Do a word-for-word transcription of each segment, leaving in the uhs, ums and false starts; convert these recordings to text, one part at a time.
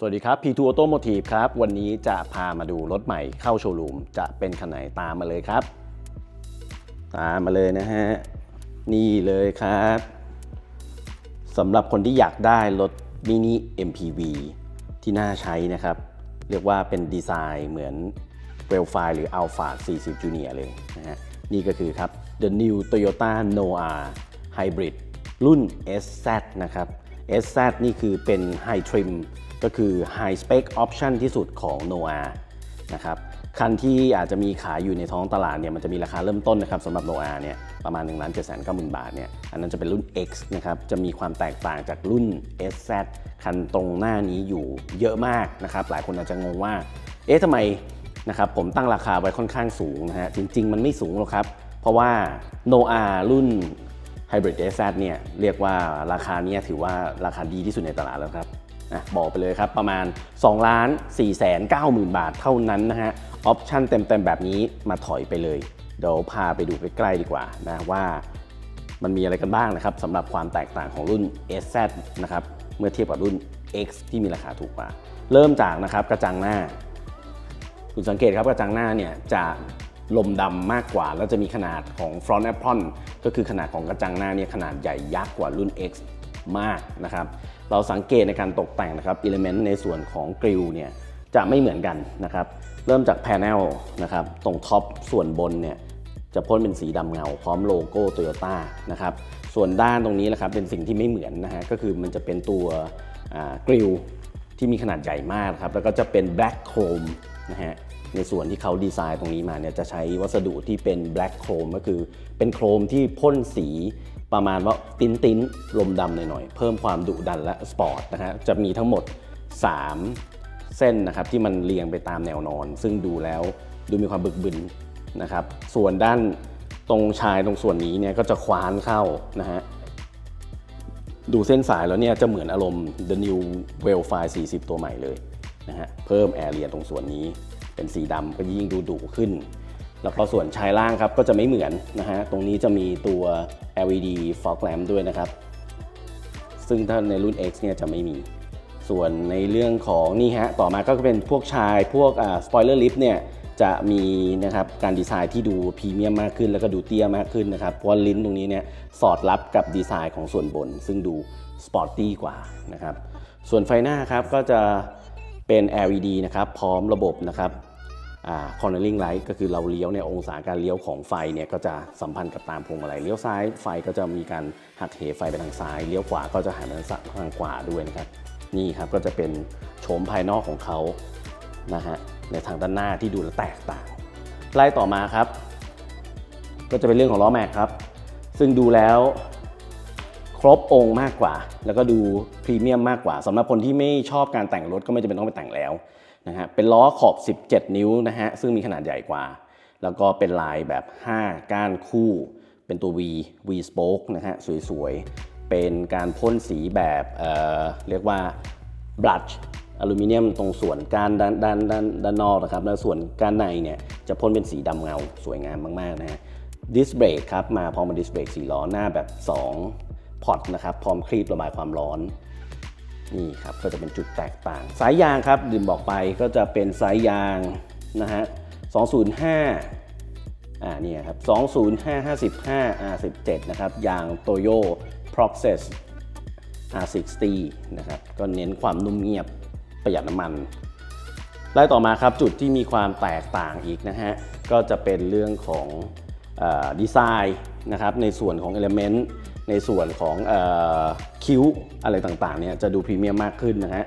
วัสดีครับ พี ทู Automotive ครับวันนี้จะพามาดูรถใหม่เข้าโชว์รูมจะเป็นคันไหนตามมาเลยครับตามมาเลยนะฮะนี่เลยครับสำหรับคนที่อยากได้รถมินิ เอ็ม พี วี ที่น่าใช้นะครับเรียกว่าเป็นดีไซน์เหมือน Velfire หรือ Alphard สี่สิบ Junior เลยนะฮะนี่ก็คือครับ The New Toyota Noah Hybrid รุ่น เอส แซด นะครับ เอส แซด นี่คือเป็น High Trim ก็คือ High Spec Option ที่สุดของ Noah นะครับคันที่อาจจะมีขายอยู่ในท้องตลาดเนี่ยมันจะมีราคาเริ่มต้นนะครับสำหรับ Noah เนี่ยประมาณ หนึ่งล้านเจ็ดแสนเก้าหมื่น บาทเนี่ยอันนั้นจะเป็นรุ่น X นะครับจะมีความแตกต่างจากรุ่น เอส แซด คันตรงหน้านี้อยู่เยอะมากนะครับหลายคนอาจจะงงว่าเอ๊ะทำไมนะครับผมตั้งราคาไว้ค่อนข้างสูงนะฮะจริงๆมันไม่สูงหรอกครับเพราะว่า Noah รุ่น Hybrid เอส แซด เนี่ยเรียกว่าราคานี้ถือว่าราคาดีที่สุดในตลาดแล้วครับบอกไปเลยครับประมาณ สองล้านสี่แสนเก้าหมื่น บาทเท่านั้นนะฮะออปชั่นเต็มๆแบบนี้มาถอยไปเลยเดี๋ยวพาไปดูใกล้ๆดีกว่านะว่ามันมีอะไรกันบ้างนะครับสำหรับความแตกต่างของรุ่น เอส แซด นะครับเมื่อเทียบกับรุ่น X ที่มีราคาถูกกว่าเริ่มจากนะครับกระจังหน้าคุณสังเกตครับกระจังหน้าเนี่ยจะลมดำมากกว่าแล้วจะมีขนาดของ front apron ก็คือขนาดของกระจังหน้าเนี่ยขนาดใหญ่ยักษ์กว่ารุ่น X มากนะครับเราสังเกตในการตกแต่งนะครับอิเลเมนต์ในส่วนของกริลเนี่ยจะไม่เหมือนกันนะครับเริ่มจากแผงนะครับตรงท็อปส่วนบนเนี่ยจะพ่นเป็นสีดำเงาพร้อมโลโก้ Toyota นะครับส่วนด้านตรงนี้นะครับเป็นสิ่งที่ไม่เหมือนนะฮะก็คือมันจะเป็นตัวกริลที่มีขนาดใหญ่มากครับแล้วก็จะเป็น Black Chrome นะฮะในส่วนที่เขาดีไซน์ตรงนี้มาเนี่ยจะใช้วัสดุที่เป็น Black Chrome ก็คือเป็นโครมที่พ่นสีประมาณว่าติ้นติ้นลมดำหน่อยๆเพิ่มความดุดันและสปอร์ตนะฮะจะมีทั้งหมดสามเส้นนะครับที่มันเรียงไปตามแนวนอนซึ่งดูแล้วดูมีความบึกบึนนะครับส่วนด้านตรงชายตรงส่วนนี้เนี่ยก็จะคว้านเข้านะฮะดูเส้นสายแล้วเนี่ยจะเหมือนอารมณ์ The New Velfire สี่สิบตัวใหม่เลยนะฮะเพิ่มแอร์เรียตรงส่วนนี้เป็นสีดำก็ยิ่งดูดุขึ้นแล้วก็ส่วนชายล่างครับก็จะไม่เหมือนนะฮะตรงนี้จะมีตัว แอล อี ดี Fog Lamp ด้วยนะครับซึ่งถ้าในรุ่น X เนี่ยจะไม่มีส่วนในเรื่องของนี่ฮะต่อมาก็เป็นพวกชายพวกอ่า Spoiler Lip เนี่ยจะมีนะครับการดีไซน์ที่ดูพรีเมียมมากขึ้นแล้วก็ดูเตี้ยมากขึ้นนะครับเพราะว่าลิ้นตรงนี้เนี่ยสอดรับกับดีไซน์ของส่วนบนซึ่งดูสปอร์ตตี้กว่านะครับส่วนไฟหน้าครับก็จะเป็น แอล อี ดี นะครับพร้อมระบบนะครับcornering light ก็คือเราเลี้ยวในองศาการเลี้ยวของไฟเนี่ยก็จะสัมพันธ์กับตามพวงมาลัยเลี้ยวซ้ายไฟก็จะมีการหักเหไฟไปทางซ้ายเลี้ยวขวาก็จะหันไปทางขวาด้วยนะครับนี่ครับก็จะเป็นโฉมภายนอกของเขานะฮะในทางด้านหน้าที่ดูแลแตกต่างไล่ต่อมาครับก็จะเป็นเรื่องของล้อแม็กครับซึ่งดูแล้วครบองค์มากกว่าแล้วก็ดูพรีเมียมมากกว่าสำหรับคนที่ไม่ชอบการแต่งรถก็ไม่จำเป็นต้องไปแต่งแล้วนะฮะเป็นล้อขอบสิบเจ็ดนิ้วนะฮะซึ่งมีขนาดใหญ่กว่าแล้วก็เป็นลายแบบห้าก้านคู่เป็นตัว V V spoke นะฮะสวยๆเป็นการพ่นสีแบบเอ่อเรียกว่า brush อลูมิเนียมตรงส่วนก้านด้านด้านด้านด้านนอกนะครับแล้วส่วนก้านในเนี่ยจะพ่นเป็นสีดำเงาสวยงามมากๆนะฮะดิสเบรกครับมาพร้อมกับดิสเบรกสี่ล้อหน้าแบบสองพอร์ตนะครับพร้อมคลีประบายความร้อนนี่ครับก็จะเป็นจุดแตกต่างสายยางครับดื่มบอกไปก็จะเป็นสายยางนะฮะสองศูนย์ห้าอ่านี่ครับสองศูนย์ห้า ห้าสิบห้า อาร์ สิบเจ็ด นะครับยาง Toyo Process อาร์ หกสิบ นะครับก็เน้นความนุ่มเงียบประหยัดน้ำมันไล่ต่อมาครับจุดที่มีความแตกต่างอีกนะฮะก็จะเป็นเรื่องของดีไซน์นะครับในส่วนของ Elementในส่วนของคิ้วอะไรต่างๆเนี่ยจะดูพรีเมียมมากขึ้นนะฮะ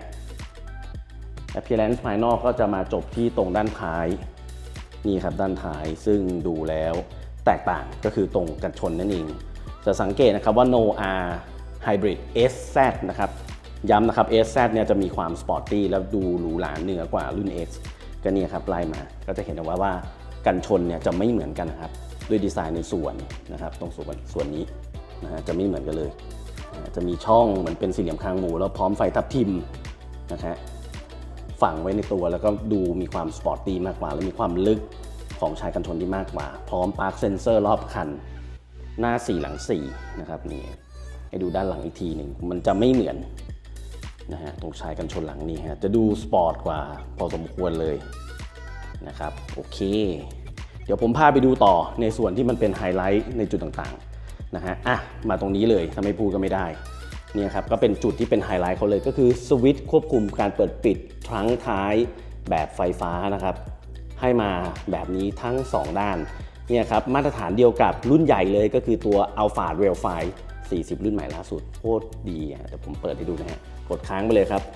Appearance ภายนอกก็จะมาจบที่ตรงด้านท้ายนี่ครับด้านท้ายซึ่งดูแล้วแตกต่างก็คือตรงกันชนนั่นเองจะสังเกตนะครับว่า Noah Hybrid เอส แซด นะครับย้ำนะครับ เอส แซด เนี่ยจะมีความสปอร์ตตี้แล้วดูหรูหราเหนือกว่ารุ่น X ก็เนี่ยครับไล่มาก็จะเห็นว่าว่ากันชนเนี่ยจะไม่เหมือนกันนะครับด้วยดีไซน์ในส่วนนะครับตรงส่วนส่วนนี้นะฮะจะไม่เหมือนกันเลยจะมีช่องเหมือนเป็นสี่เหลี่ยมคางหมูแล้วพร้อมไฟทับทิมนะฮะฝังไว้ในตัวแล้วก็ดูมีความสปอร์ตตี้มากกว่าและมีความลึกของชายกันชนที่มากกว่าพร้อมปาร์คเซนเซอร์รอบคันหน้าสี่หลังสี่นะครับนี่ให้ดูด้านหลังอีกทีหนึ่งมันจะไม่เหมือนนะฮะตรงชายกันชนหลังนี่ฮะจะดูสปอร์ตกว่าพอสมควรเลยนะครับโอเคเดี๋ยวผมพาไปดูต่อในส่วนที่มันเป็นไฮไลท์ในจุดต่างๆนะฮะอ่ะมาตรงนี้เลยถ้าไม่พูดก็ไม่ได้เนี่ยครับก็เป็นจุดที่เป็นไฮไลท์เขาเลยก็คือสวิตช์ควบคุมการเปิดปิดทรั้งท้ายแบบไฟฟ้านะครับให้มาแบบนี้ทั้งสองด้านเนี่ยครับมาตรฐานเดียวกับรุ่นใหญ่เลยก็คือตัว Alpha Rail Five สี่สิบรุ่นใหม่ล่าสุดโคตรดีอ่ะเดี๋ยวผมเปิดให้ดูนะฮะกดค้างไปเลยครับ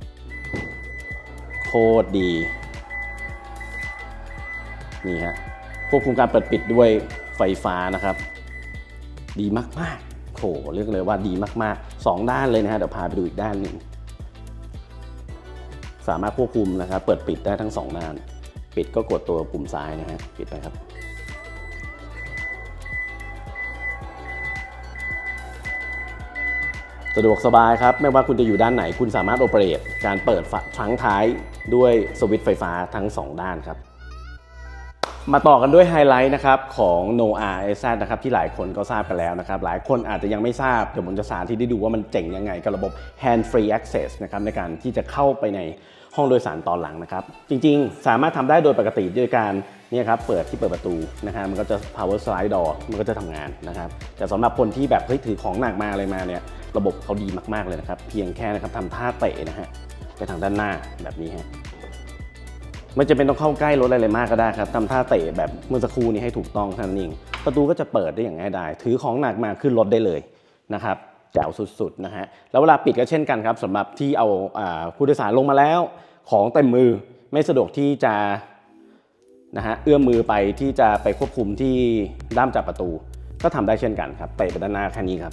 โคตรดีนี่ฮะควบคุมการเปิดปิดด้วยไฟฟ้านะครับดีมากๆโหเรียกเลยว่าดีมากๆสองด้านเลยนะฮะเดี๋ยวพาไปดูอีกด้านหนึ่งสามารถควบคุมนะครับเปิดปิดได้ทั้งสองด้านปิดก็กดตัวปุ่มซ้ายนะฮะปิดไปครับสะดวกสบายครับไม่ว่าคุณจะอยู่ด้านไหนคุณสามารถโอเปเรตการเปิดทรั้งท้ายด้วยสวิตช์ไฟฟ้าทั้งสองด้านครับมาต่อกันด้วยไฮไลท์นะครับของ โนอา เอ แซด นะครับที่หลายคนก็ทราบกันแล้วนะครับหลายคนอาจจะยังไม่ทราบเดี๋ยวผมจะสาธิตให้ดูว่ามันเจ๋งยังไงกับระบบ Hand Free Access นะครับในการที่จะเข้าไปในห้องโดยสารตอนหลังนะครับจริงๆสามารถทำได้โดยปกติด้วยการนี่ครับเปิดที่เปิดประตูนะฮะมันก็จะ power slide door มันก็จะทำงานนะครับแต่สำหรับคนที่แบบเฮ้ยถือของหนักมาอะไรมาเนี่ยระบบเขาดีมากๆเลยนะครับเพียงแค่นะครับทำท่าเตะนะฮะไปทางด้านหน้าแบบนี้ฮะไม่จำเป็นต้องเข้าใกล้รถอะไรเลยมากก็ได้ครับทำท่าเตะแบบเมื่อสักครู่นี้ให้ถูกต้องเท่านั้นเองประตูก็จะเปิดได้อย่างง่ายดายถือของหนักมาขึ้นรถได้เลยนะครับแจ๋วสุดๆนะฮะแล้วเวลาปิดก็เช่นกันครับสำหรับที่เอาผู้โดยสารลงมาแล้วของเต็มมือไม่สะดวกที่จะนะฮะเอื้อมมือไปที่จะไปควบคุมที่ด้ามจับประตูก็ทำได้เช่นกันครับเตะไปด้านหน้าแค่นี้ครับ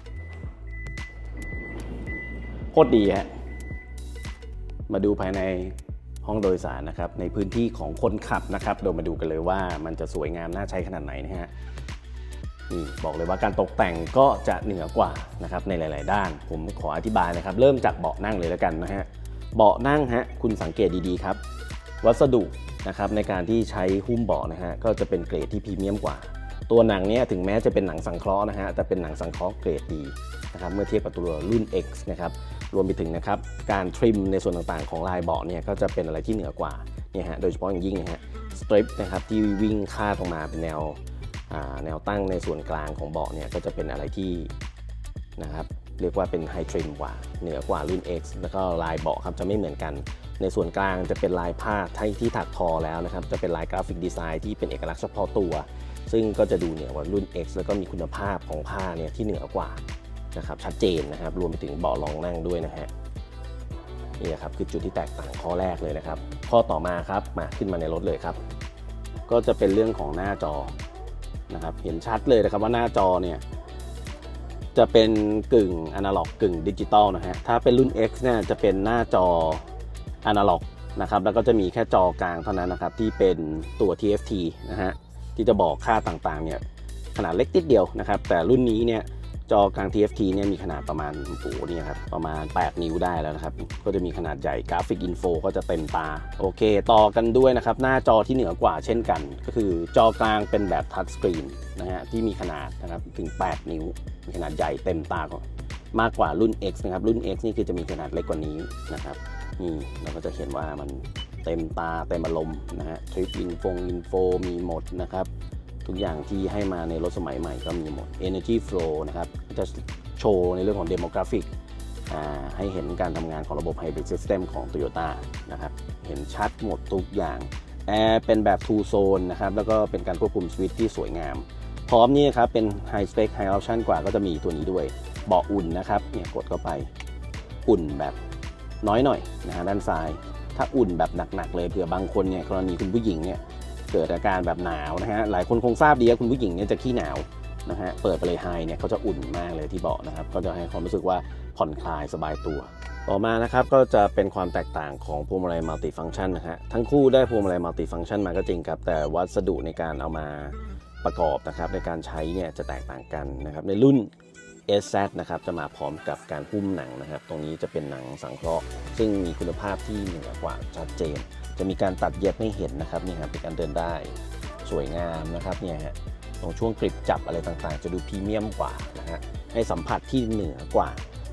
โคตรดีฮะมาดูภายในห้องโดยสารนะครับในพื้นที่ของคนขับนะครับเดี๋ยวมาดูกันเลยว่ามันจะสวยงามน่าใช้ขนาดไหนนะฮะนี่บอกเลยว่าการตกแต่งก็จะเหนือกว่านะครับในหลายๆด้านผมขออธิบายนะครับเริ่มจากเบาะนั่งเลยแล้วกันนะฮะเบาะนั่งฮะคุณสังเกตดีๆครับวัสดุนะครับในการที่ใช้หุ้มเบาะนะฮะก็จะเป็นเกรดที่พรีเมียมกว่าตัวหนังเนี้ยถึงแม้จะเป็นหนังสังเคราะห์นะฮะแต่เป็นหนังสังเคราะห์เกรดดีนะครับเมื่อเทียบกับตัวรุ่น X นะครับรวมไปถึงนะครับการทริมในส่วนต่างๆของลายเบาะเนี่ยก็จะเป็นอะไรที่เหนือกว่าเนี่ยฮะโดยเฉพาะอย่างยิ่งนะฮะสตริปนะครับที่วิ่งคาดออกมาเป็นแนวแนวตั้งในส่วนกลางของเบาะเนี่ยก็จะเป็นอะไรที่นะครับเรียกว่าเป็นไฮทริมกว่าเหนือกว่ารุ่น X แล้วก็ลายเบาะครับจะไม่เหมือนกันในส่วนกลางจะเป็นลายผ้าที่ถักทอแล้วนะครับจะเป็นลายกราฟิกดีไซน์ที่เป็นเอกลักษณ์เฉพาะตัวซึ่งก็จะดูเหนือกว่ารุ่น X แล้วก็มีคุณภาพของผ้าเนี่ยที่เหนือกว่านะครับชัดเจนนะครับรวมไปถึงเบาะรองนั่งด้วยนะฮะนี่นะครับคือจุดที่แตกต่างข้อแรกเลยนะครับข้อต่อมาครับมาขึ้นมาในรถเลยครับก็จะเป็นเรื่องของหน้าจอนะครับเห็นชัดเลยนะครับว่าหน้าจอเนี่ยจะเป็นกึ่งอนาล็อกกึ่งดิจิตอลนะฮะถ้าเป็นรุ่น X เนี่ยจะเป็นหน้าจออนาล็อกนะครับแล้วก็จะมีแค่จอกลางเท่านั้นนะครับที่เป็นตัว ที เอฟ ที นะฮะที่จะบอกค่าต่างๆเนี่ยขนาดเล็กนิดเดียวนะครับแต่รุ่นนี้เนี่ยจอกลาง ที เอฟ ที เนี่ยมีขนาดประมาณโอ้โหนี่ครับประมาณแปดนิ้วได้แล้วนะครับก็จะมีขนาดใหญ่กราฟิกอินโฟก็จะเต็มตาโอเคต่อกันด้วยนะครับหน้าจอที่เหนือกว่าเช่นกันก็คือจอกลางเป็นแบบทัชสกรีนนะฮะที่มีขนาดนะครับถึงแปดนิ้วมีขนาดใหญ่เต็มตามากกว่ารุ่น X นะครับรุ่น X นี่คือจะมีขนาดเล็กกว่านี้นะครับนี่เราก็จะเห็นว่ามันเต็มตาเต็มอารมณ์นะฮะทริปอินโฟอินโฟมีหมดนะครับทุกอย่างที่ให้มาในรถสมัยใหม่ก็มีหมด Energy Flow นะครับจะโชว์ในเรื่องของ Demographic ให้เห็นการทำงานของระบบ Hybrid System ของ Toyota นะครับเห็นชัดหมดทุกอย่างแอร์เป็นแบบ Two Zone นะครับแล้วก็เป็นการควบคุมสวิตช์ที่สวยงามพร้อมนี่ครับเป็น High Spec High Option กว่าก็จะมีตัวนี้ด้วยเบาะอุ่นนะครับเนี่ยกดเข้าไปอุ่นแบบน้อยหน่อยนะฮะด้านซ้ายถ้าอุ่นแบบหนักๆเลยเผื่อบางคนเนี่ยกรณีคุณผู้หญิงเนี่ยเกิดอาการแบบหนาวนะฮะหลายคนคงทราบดีว่าคุณผู้หญิงเนี่ยจะขี้หนาวนะฮะเปิดไปเลยไฮเนี่ยเขาจะอุ่นมากเลยที่เบาะนะครับก็จะให้ความรู้สึกว่าผ่อนคลายสบายตัวต่อมานะครับก็จะเป็นความแตกต่างของพวงมาลัยมัลติฟังก์ชันนะฮะทั้งคู่ได้พวงมาลัยมัลติฟังก์ชันมาก็จริงครับแต่วัสดุในการเอามาประกอบนะครับในการใช้เนี่ยจะแตกต่างกันนะครับในรุ่น เอส แซด นะครับจะมาพร้อมกับการหุ้มหนังนะครับตรงนี้จะเป็นหนังสังเคราะห์ซึ่งมีคุณภาพที่เหนือกว่าชัดเจนจะมีการตัดเย็บให้เห็นนะครับนี่ครับเป็นการเดินได้สวยงามนะครับเนี่ยฮะตรงช่วงกริปจับอะไรต่างๆจะดูพรีเมียมกว่านะฮะให้สัมผัสที่เหนือกว่า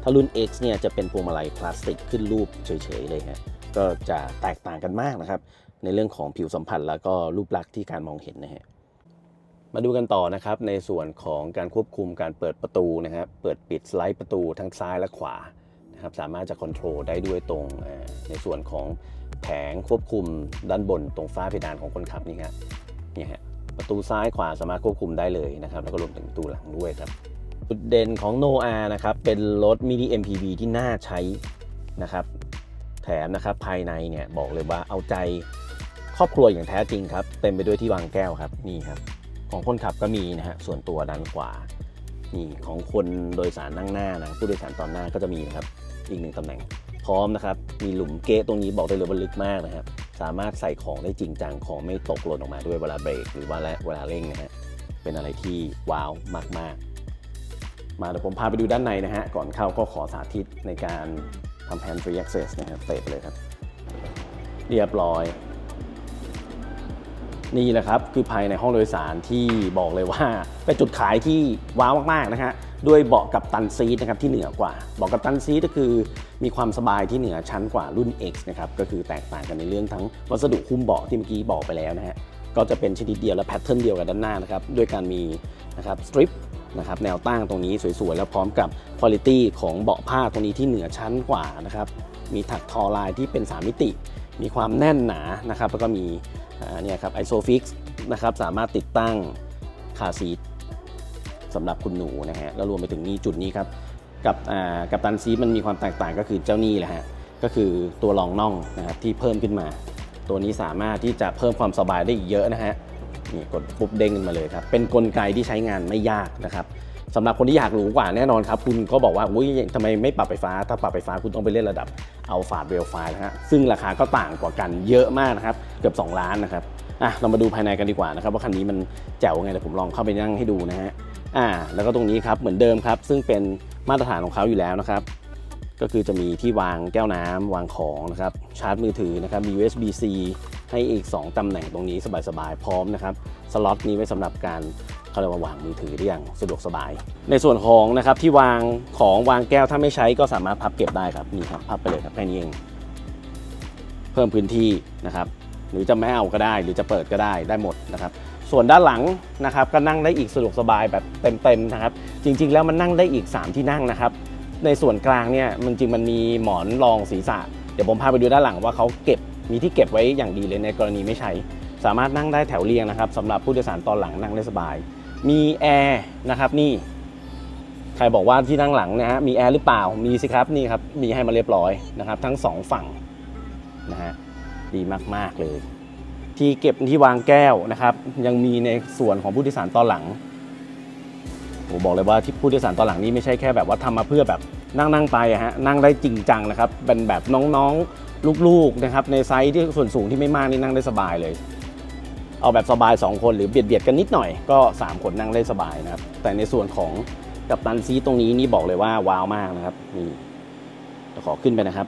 ถ้ารุ่น X เนี่ยจะเป็นพวงมาลัยพลาสติกขึ้นรูปเฉยๆเลยฮะก็จะแตกต่างกันมากนะครับในเรื่องของผิวสัมผัสแล้วก็รูปลักษณ์ที่การมองเห็นนะฮะมาดูกันต่อนะครับในส่วนของการควบคุมการเปิดประตูนะครับเปิดปิดสไลด์ประตูทั้งซ้ายและขวานะครับสามารถจะคอนโทรลได้ด้วยตรงในส่วนของแผงควบคุมด้านบนตรงฝ้าเพดานของคนขับนี่ครับนี่ฮะประตูซ้ายขวาสามารถควบคุมได้เลยนะครับแล้วก็รวมถึงประตูหลังด้วยครับจุดเด่นของ โนอา นะครับเป็นรถ Mini เอ็ม พี วี ที่น่าใช้นะครับแถมนะครับภายในเนี่ยบอกเลยว่าเอาใจครอบครัวอย่างแท้จริงครับเต็มไปด้วยที่วางแก้วครับนี่ครับของคนขับก็มีนะฮะส่วนตัวด้านขวานี่ของคนโดยสารนั่งหน้านะผู้โดยสารตอนหน้าก็จะมีนะครับอีกหนึ่งตำแหน่งพร้อมนะครับมีหลุมเกะตรงนี้บอกได้เลยว่าลึกมากนะครับสามารถใส่ของได้จริงจังของไม่ตกหล่นออกมาด้วยเวลาเบรกหรือว่าเวลาเร่งนะฮะเป็นอะไรที่ว้าวมากๆมาเดี๋ยวผมพาไปดูด้านในนะฮะก่อนเข้าก็ขอสาธิตในการทำ Hand Free Access นะครับเตะไปเลยครับเรียบร้อยนี่แหละครับคือภายในห้องโดยสารที่บอกเลยว่าเป็นจุดขายที่ว้าวมากๆนะฮะด้วยเบาะกัปตันซีทนะครับที่เหนือกว่าเบาะกัปตันซีทก็คือมีความสบายที่เหนือชั้นกว่ารุ่น X นะครับก็คือแตกต่างกันในเรื่องทั้งวัสดุหุ้มเบาะที่เมื่อกี้บอกไปแล้วนะฮะก็จะเป็นชนิดเดียวและแพทเทิร์นเดียวกับด้านหน้านะครับด้วยการมีนะครับสตริปนะครับแนวตั้งตรงนี้สวยๆแล้วพร้อมกับคุณภาพของเบาะผ้าตรงนี้ที่เหนือชั้นกว่านะครับมีถักทอลายที่เป็นสามมิติมีความแน่นหนานะครับแล้วก็มีเนี่ยครับไอโซฟิกซ์นะครับสามารถติดตั้งคาร์ซีทสำหรับคุณหนูนะฮะแล้วรวมไปถึงนี่จุดนี้ครับกับกับตันซีทมันมีความแตกต่างก็คือเจ้านี่แหละฮะก็คือตัวรองน่องนะครับที่เพิ่มขึ้นมาตัวนี้สามารถที่จะเพิ่มความสบายได้อีกเยอะนะฮะนี่กดปุ๊บเด้งขึ้นมาเลยครับเป็นกลไกที่ใช้งานไม่ยากนะครับสำหรับคนที่อยากหรูกว่าแน่นอนครับคุณก็บอกว่าอุ้ยทำไมไม่ปรับไฟฟ้าถ้าปรับไฟฟ้าคุณต้องไปเล่นระดับอัลฟาเวลไฟนะฮะซึ่งราคาก็ต่างกว่ากันเยอะมากนะครับเกือบสองล้านนะครับอ่ะเรามาดูภายในกันดีกว่านะครับว่าคันนี้มันแจ๋วไงเดี๋ยวผมลองเข้าไปนั่งให้ดูนะฮะอ่าแล้วก็ตรงนี้ครับเหมือนเดิมครับซึ่งเป็นมาตรฐานของเขาอยู่แล้วนะครับก็คือจะมีที่วางแก้วน้ำวางของนะครับชาร์จมือถือนะครับมี ยู เอส บี ซี ให้อีกสองตำแหน่งตรงนี้สบายๆพร้อมนะครับสล็อตนี้ไว้สำหรับการเขาเรียกว่าวางมือถือได้อย่างสะดวกสบายในส่วนของนะครับที่วางของวางแก้วถ้าไม่ใช้ก็สามารถพับเก็บได้ครับนี่ครับพับไปเลยครับแค่นี้เองเพิ่มพื้นที่นะครับหรือจะไม่เอาก็ได้หรือจะเปิดก็ได้ได้หมดนะครับส่วนด้านหลังนะครับก็นั่งได้อีกสะดวกสบายแบบเต็มๆนะครับจริงๆแล้วมันนั่งได้อีกสามที่นั่งนะครับในส่วนกลางเนี่ยมันจริงมันมีหมอนรองศีรษะเดี๋ยวผมพาไปดูด้านหลังว่าเขาเก็บมีที่เก็บไว้อย่างดีเลยในกรณีไม่ใช้สามารถนั่งได้แถวเรียงนะครับสำหรับผู้โดยสารตอนหลังนั่งได้สบายมีแอร์นะครับนี่ใครบอกว่าที่นั่งหลังนะฮะมีแอร์หรือเปล่ามีสิครับนี่ครับมีให้มาเรียบร้อยนะครับทั้งสองฝั่งนะฮะดีมากๆเลยที่เก็บที่วางแก้วนะครับยังมีในส่วนของผู้โดยสารตอนหลังผมบอกเลยว่าที่ผู้โดยสารตอนหลังนี่ไม่ใช่แค่แบบว่าทำมาเพื่อแบบนั่งนั่งไปอะฮะนั่งได้จริงจังนะครับเป็นแบบน้องๆลูกๆนะครับในไซส์ที่ส่วนสูงที่ไม่มากนี่นั่งได้สบายเลยเอาแบบสบายสองคนหรือเบียดเบียดกันนิดหน่อยก็สามคนนั่งได้สบายนะครับแต่ในส่วนของกัปตันซีตรงนี้นี่บอกเลยว่าว้าวมากนะครับนี่จะขอขึ้นไปนะครับ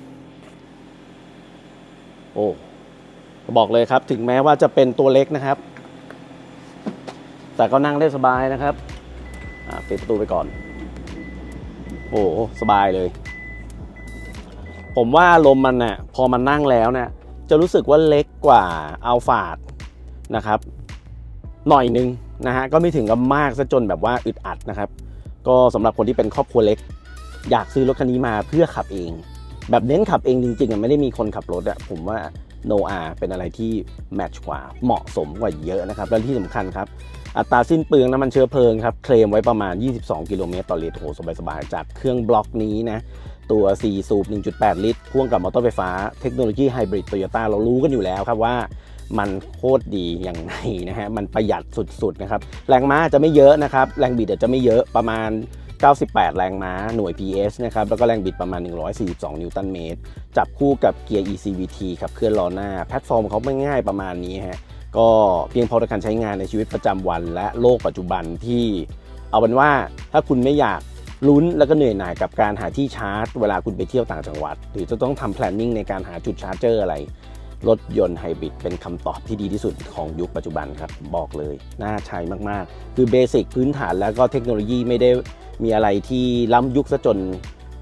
โอ้บอกเลยครับถึงแม้ว่าจะเป็นตัวเล็กนะครับแต่ก็นั่งได้สบายนะครับปิดประตูไปก่อนโอ้สบายเลยผมว่าลมมันน่ะพอมันนั่งแล้วเนี่ยจะรู้สึกว่าเล็กกว่าอัลฟาร์ดนะครับหน่อยนึงนะฮะก็ไม่ถึงกับมากซะจนแบบว่าอึดอัดนะครับก็สำหรับคนที่เป็นครอบครัวเล็กอยากซื้อรถคันนี้มาเพื่อขับเองแบบเน้นขับเองจริงๆไม่ได้มีคนขับรถอะผมว่า โนอา เป็นอะไรที่แมทช์กว่าเหมาะสมกว่าเยอะนะครับและที่สำคัญครับอัตราสิ้นเปลืองน้ำมันเชื้อเพลิงครับเคลมไว้ประมาณยี่สิบสองกิโลเมตรต่อลิตรโหสบายๆจากเครื่องบล็อกนี้นะตัวสี่สูบ หนึ่งจุดแปด ลิตรพ่วงกับมอเตอร์ไฟฟ้าเทคโนโลยีไฮบริดโตโยต้าเรารู้กันอยู่แล้วครับว่ามันโคตรดีอย่างไรนะฮะมันประหยัดสุดๆนะครับแรงม้าจะไม่เยอะนะครับแรงบิดจะไม่เยอะประมาณเก้าสิบแปดแรงม้าหน่วย พี เอส นะครับแล้วก็แรงบิดประมาณหนึ่งร้อยสี่สิบสองนิวตันเมตรจับคู่กับเกียร์ อี ซี วี ที ขับเคลื่อนล้อหน้าแพลตฟอร์มเขาไม่ง่ายประมาณนี้ฮะก็เพียงพอต่อการใช้งานในชีวิตประจำวันและโลกปัจจุบันที่เอาเป็นว่าถ้าคุณไม่อยากลุ้นแล้วก็เหนื่อยหน่ายกับการหาที่ชาร์จเวลาคุณไปเที่ยวต่างจังหวัดหรือจะต้องทำ planning ในการหาจุดชาร์จเจอร์อะไรรถยนต์ไฮบริดเป็นคำตอบที่ดีที่สุดของยุคปัจจุบันครับบอกเลยน่าใช้มากๆคือเบสิกพื้นฐานแล้วก็เทคโนโลยีไม่ได้มีอะไรที่ล้ำยุคซะจน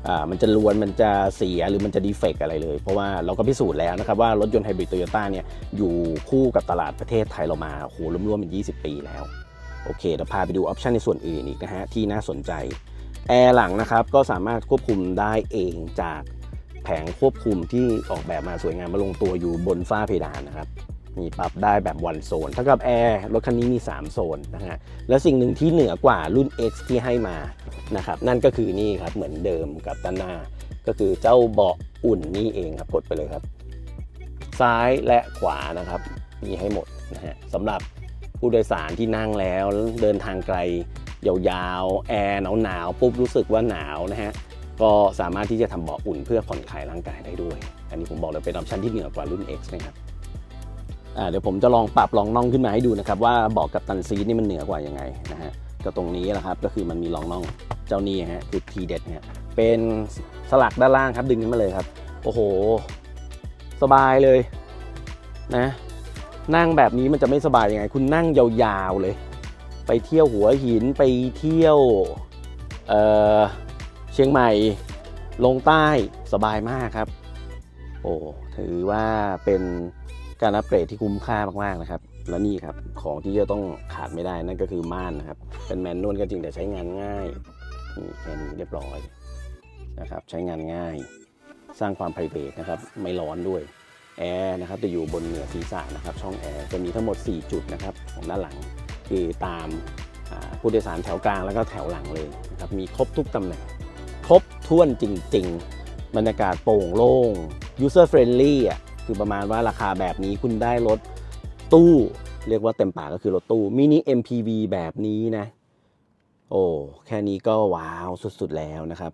อ่ามันจะลวนมันจะเสียหรือมันจะดีเฟกต์อะไรเลยเพราะว่าเราก็พิสูจน์แล้วนะครับว่ารถยนต์ไฮบริดโตโยต้าเนี่ยอยู่คู่กับตลาดประเทศไทยเรามาโอ้โหรวมๆเป็นยี่สิบปีแล้วโอเคเดี๋ยวพาไปดูออปชันในส่วนอื่นอีกนะฮะที่น่าสนใจแอร์หลังนะครับก็สามารถควบคุมได้เองจากแผงควบคุมที่ออกแบบมาสวยงามมาลงตัวอยู่บนฝ้าเพดานนะครับมีปรับได้แบบวันโซนเท่ากับแอร์รถคันนี้มีสามโซนนะฮะและสิ่งหนึ่งที่เหนือกว่ารุ่น X ที่ให้มานะครับนั่นก็คือนี่ครับเหมือนเดิมกับด้านหน้าก็คือเจ้าเบาะอุ่นนี่เองครับกดไปเลยครับซ้ายและขวานะครับมีให้หมดนะฮะสำหรับผู้โดยสารที่นั่งแล้วเดินทางไกลยาวๆแอร์หนาวๆปุ๊บรู้สึกว่าหนาวนะฮะก็สามารถที่จะทำเบาะอุ่นเพื่อผ่อนคลายร่างกายได้ด้วยอันนี้ผมบอกเลยเป็นออปชันที่เหนือกว่ารุ่น X นะครับเดี๋ยวผมจะลองปรับลองน่องขึ้นมาให้ดูนะครับว่าเบาะกัปตันซีทนี่มันเหนือกว่ายังไงนะฮะก็ตรงนี้แหละครับก็คือมันมีรองน่องเจ้านี่ฮะคือทีเด็ดฮะเป็นสลักด้านล่างครับดึงขึ้นมาเลยครับโอ้โหสบายเลยนะนั่งแบบนี้มันจะไม่สบายยังไงคุณนั่งยาวๆเลยไปเที่ยวหัวหินไปเที่ยวเอ่อเชียงใหม่ลงใต้สบายมากครับโอ้ถือว่าเป็นการอัปเกรดที่คุ้มค่ามากๆนะครับและนี่ครับของที่จะต้องขาดไม่ได้นั่นก็คือม่านนะครับเป็นแมนนวลก็จริงแต่ใช้งานง่ายนี่แค่นี้เรียบร้อยนะครับใช้งานง่ายสร้างความไพรเวทนะครับไม่ร้อนด้วยแอร์นะครับจะอยู่บนเหนือศีรษะนะครับช่องแอร์จะมีทั้งหมดสี่จุดนะครับของด้านหลังคือตามผู้โดยสารแถวกลางแล้วก็แถวหลังเลยนะครับมีครบทุกตำแหน่งครบถ้วนจริงๆบรรยากาศโปร่งโล่ง user friendly อ่ะคือประมาณว่าราคาแบบนี้คุณได้รถตู้เรียกว่าเต็มปากก็คือรถตู้มินิ เอ็ม พี วี แบบนี้นะโอ้แค่นี้ก็ว้าวสุดๆแล้วนะครับ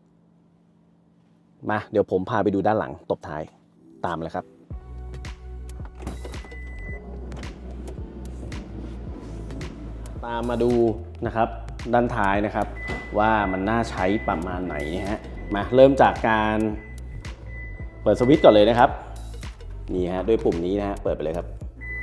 มาเดี๋ยวผมพาไปดูด้านหลังตบท้ายตามเลยครับตามมาดูนะครับด้านท้ายนะครับว่ามันน่าใช้ประมาณไหนนะฮะมาเริ่มจากการเปิดสวิตช์ก่อนเลยนะครับนี่ฮะด้วยปุ่มนี้นะฮะเปิดไปเลยครับ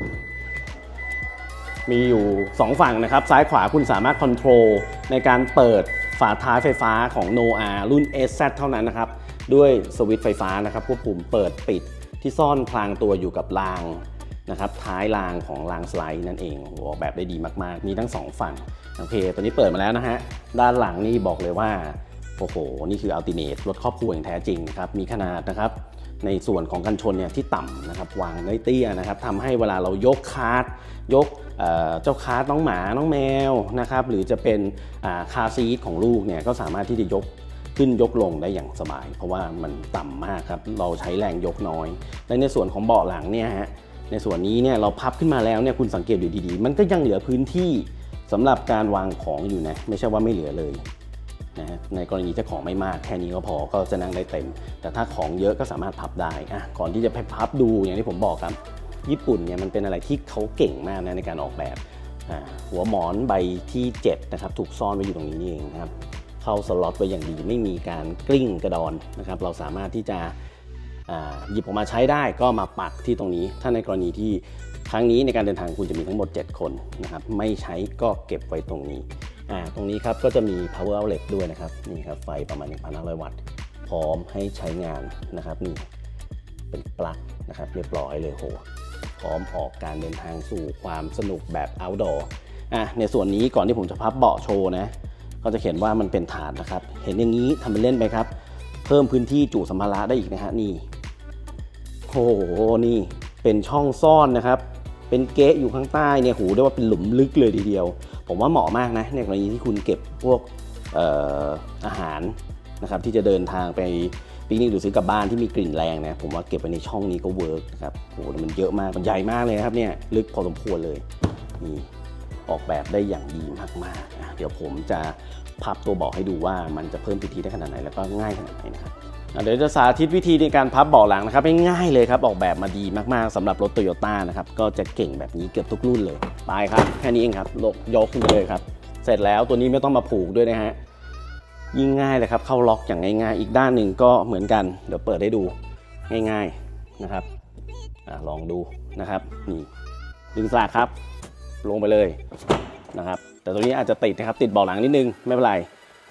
มีอยู่สองฝั่งนะครับซ้ายขวาคุณสามารถคอนโทรลในการเปิดฝาท้ายไฟฟ้าของ โนอา รุ่น เอส แซด เท่านั้นนะครับด้วยสวิตช์ไฟฟ้านะครับควบคุมเปิดปิดที่ซ่อนพลางตัวอยู่กับรางนะครับท้ายรางของรางสไลด์นั่นเองโอ้โหออกแบบได้ดีมากๆมีทั้งสองฝั่งโอเคตอนนี้เปิดมาแล้วนะฮะด้านหลังนี่บอกเลยว่าโอ้โหนี่คืออัลติเมทรถครอบครัวอย่างแท้จริงครับมีขนาดนะครับในส่วนของกันชนเนี่ยที่ต่ำนะครับวางได้เตี้ยนะครับทำให้เวลาเรายกคาร์ทยกเจ้าคาร์ทน้องหมาน้องแมวนะครับหรือจะเป็นคาร์ซีทของลูกเนี่ยก็สามารถที่จะยกขึ้นยกลงได้อย่างสบายเพราะว่ามันต่ำมากครับเราใช้แรงยกน้อยและในส่วนของเบาะหลังเนี่ยฮะในส่วนนี้เนี่ยเราพับขึ้นมาแล้วเนี่ยคุณสังเกตดูดีๆมันก็ยังเหลือพื้นที่สำหรับการวางของอยู่นะไม่ใช่ว่าไม่เหลือเลยนะฮะในกรณีที่ของไม่มากแค่นี้ก็พอก็จะนั่งได้เต็มแต่ถ้าของเยอะก็สามารถพับได้อ่ะก่อนที่จะไปพับดูอย่างที่ผมบอกครับญี่ปุ่นเนี่ยมันเป็นอะไรที่เขาเก่งมากนะในการออกแบบหัวหมอนใบที่เจ็ดนะครับถูกซ่อนไว้อยู่ตรงนี้นี่เองนะครับเข้าสล็อตไว้อย่างดีไม่มีการกลิ้งกระดอนนะครับเราสามารถที่จะหยิบออกมาใช้ได้ก็มาปักที่ตรงนี้ถ้าในกรณีที่ครั้งนี้ในการเดินทางคุณจะมีทั้งหมดเจ็ดคนนะครับไม่ใช้ก็เก็บไว้ตรงนี้อ่าตรงนี้ครับก็จะมี power outlet ด้วยนะครับนี่ครับไฟประมาณ หนึ่งพันห้าร้อย วัตต์พร้อมให้ใช้งานนะครับนี่เป็นปลั๊กนะครับเรียบร้อยเลยโหพร้อมออกการเดินทางสู่ความสนุกแบบ outdoor อ่ะในส่วนนี้ก่อนที่ผมจะพับเบาะโชว์นะก็จะเขียนว่ามันเป็นถาดนะครับเห็นอย่างนี้ทำเป็นเล่นไปครับเพิ่มพื้นที่จุสัมภาระได้อีกนะฮะนี่โอ้โหนี่เป็นช่องซ่อนนะครับเป็นเก๊ะอยู่ข้างใต้เนี่ยหูได้ว่าเป็นหลุมลึกเลยทีเดียวผมว่าเหมาะมากนะในกรณีที่คุณเก็บพวก เอ่อ อาหารนะครับที่จะเดินทางไปปิกนิกหรือซื้อกลับบ้านที่มีกลิ่นแรงนะผมว่าเก็บไว้ในช่องนี้ก็เวิร์กนะครับโอ้โหมันเยอะมากมันใหญ่มากเลยนะครับเนี่ยลึกพอสมควรเลยนี่ออกแบบได้อย่างดีมากๆเดี๋ยวผมจะพับตัวเบาะให้ดูว่ามันจะเพิ่มพื้นที่ได้ขนาดไหนแล้วก็ง่ายขนาดไหนนะครับเดี๋ยวจะสาธิตวิธีในการพับเบาะหลังนะครับง่ายเลยครับออกแบบมาดีมากๆสำหรับรถโตโยต้านะครับก็จะเก่งแบบนี้เกือบทุกรุ่นเลยไปครับแค่นี้เองครับยกขึ้นไปเลยครับเสร็จแล้วตัวนี้ไม่ต้องมาผูกด้วยนะฮะยิ่งง่ายเลยครับเข้าล็อกอย่างง่ายๆอีกด้านหนึ่งก็เหมือนกันเดี๋ยวเปิดให้ดูง่ายๆนะครับลองดูนะครับนี่ดึงสลักครับลงไปเลยนะครับแต่ตัวนี้อาจจะติดนะครับติดเบาะหลังนิดนึงไม่เป็นไร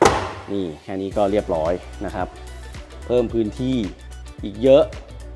นี่แค่นี้ก็เรียบร้อยนะครับเพิ่มพื้นที่อีกเยอะ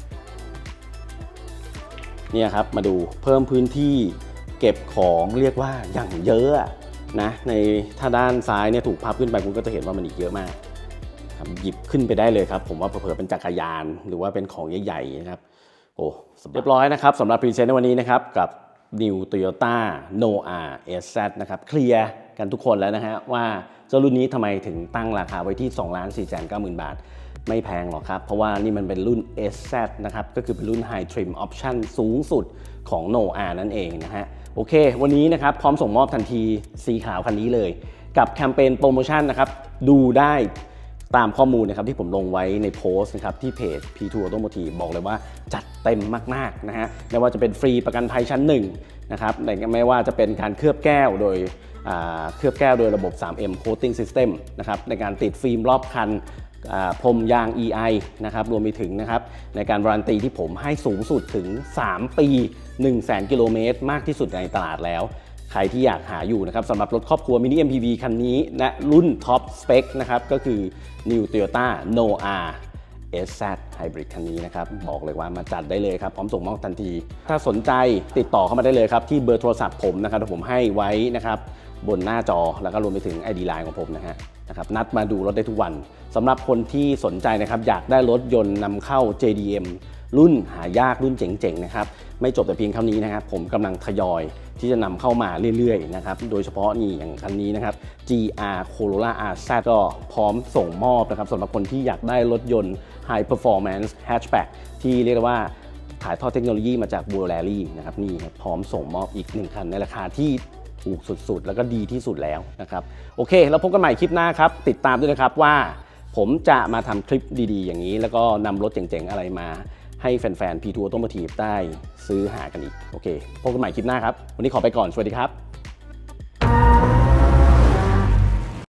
เนี่ยครับมาดูเพิ่มพื้นที่เก็บของเรียกว่าอย่างเยอะนะในถ้าด้านซ้ายเนี่ยถูกพับขึ้นไปคุณก็จะเห็นว่ามันอีกเยอะมากหยิบขึ้นไปได้เลยครับผมว่าเผลอๆเป็นจักรยานหรือว่าเป็นของใหญ่ๆนะครับโอ้เรียบร้อยนะครับสำหรับพรีเซนต์ในวันนี้นะครับกับ New Toyota Noah เอส แซด นะครับเคลียร์กันทุกคนแล้วนะฮะว่าเจ้ารุ่นนี้ทำไมถึงตั้งราคาไว้ที่ สองล้านสี่แสนเก้าหมื่น บาทไม่แพงหรอกครับเพราะว่านี่มันเป็นรุ่น เอส แซด นะครับก็คือเป็นรุ่น High Trim Option สูงสุดของ Noah นั่นเองนะฮะโอเควันนี้นะครับพร้อมส่งมอบทันทีสีขาวคันนี้เลยกับแคมเปญโปรโมชั่นนะครับดูได้ตามข้อมูลนะครับที่ผมลงไว้ในโพสต์นะครับที่เพจ พี ทู Automotive บอกเลยว่าจัดเต็มมากๆนะฮะไม่ว่าจะเป็นฟรีประกันภัยชั้นหนึ่งนะครับไม่ว่าจะเป็นการเคลือบแก้วโดยเคลือบแก้วโดยระบบ ทรี เอ็ม Coating System นะครับในการติดฟิล์มรอบคันพรมยาง อี ไอ นะครับรวมไปถึงนะครับในการวารันตีที่ผมให้สูงสุดถึงสามปี หนึ่งแสน กิโลเมตรมากที่สุดในตลาดแล้วใครที่อยากหาอยู่นะครับสำหรับรถครอบครัว Mini เอ็ม พี วี คันนี้และรุ่น Top Spec นะครับก็คือ New Toyota Noah เอส แซด Hybrid คันนี้นะครับบอกเลยว่ามาจัดได้เลยครับพร้อมส่งมอบทันทีถ้าสนใจติดต่อเข้ามาได้เลยครับที่เบอร์โทรศัพท์ผมนะครับที่ผมให้ไว้นะครับบนหน้าจอแล้วก็รวมไปถึง ไอ ดี ไลน์ ของผมนะฮะนะครับนัดมาดูรถได้ทุกวันสำหรับคนที่สนใจนะครับอยากได้รถยนต์นำเข้า เจ ดี เอ็ม รุ่นหายากรุ่นเจ๋งๆนะครับไม่จบแต่เพียงเท่านี้นะครับผมกำลังทยอยที่จะนำเข้ามาเรื่อยๆนะครับโดยเฉพาะนี่อย่างคันนี้นะครับ จี อาร์ Corolla อาร์ แซด ก็พร้อมส่งมอบนะครับสำหรับคนที่อยากได้รถยนต์ High Performance Hatchback ที่เรียกว่าถ่ายทอดเทคโนโลยีมาจาก Burlari นะครับนี่ครับพร้อมส่งมอบอีกหนึ่งคันในราคาที่ถูกสุดๆแล้วก็ดีที่สุดแล้วนะครับโอเคแล้วพบกันใหม่คลิปหน้าครับติดตามด้วยนะครับว่าผมจะมาทำคลิปดีๆอย่างนี้แล้วก็นำรถเจ๋งๆอะไรมาให้แฟนๆ พี ทู Automotive ได้ซื้อหากันอีกโอเคพบกันใหม่คลิปหน้าครับวันนี้ขอไปก่อนสวัสดีครับ